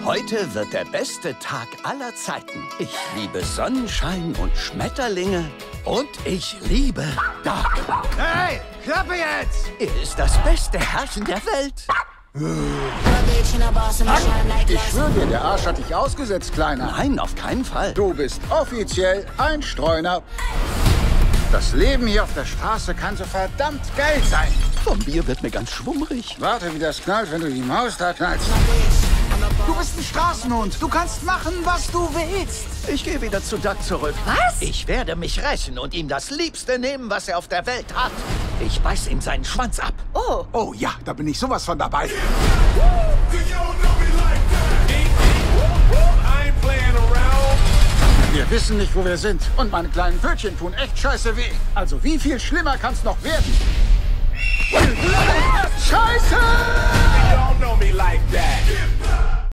Heute wird der beste Tag aller Zeiten. Ich liebe Sonnenschein und Schmetterlinge. Und ich liebe Doc. Hey, Klappe jetzt! Er ist das beste Herrchen der Welt. Ich schwöre dir, der Arsch hat dich ausgesetzt, Kleiner. Nein, auf keinen Fall. Du bist offiziell ein Streuner. Das Leben hier auf der Straße kann so verdammt geil sein. Vom Bier wird mir ganz schwummrig. Warte, wie das knallt, wenn du die Maus da knallst. Du bist ein Straßenhund. Du kannst machen, was du willst. Ich gehe wieder zu Doc zurück. Was? Ich werde mich rächen und ihm das Liebste nehmen, was er auf der Welt hat. Ich beiß ihm seinen Schwanz ab. Oh. Oh ja, da bin ich sowas von dabei. Wir wissen nicht, wo wir sind. Und meine kleinen Pfötchen tun echt scheiße weh. Also wie viel schlimmer kann's noch werden? Scheiße! Don't know me like that.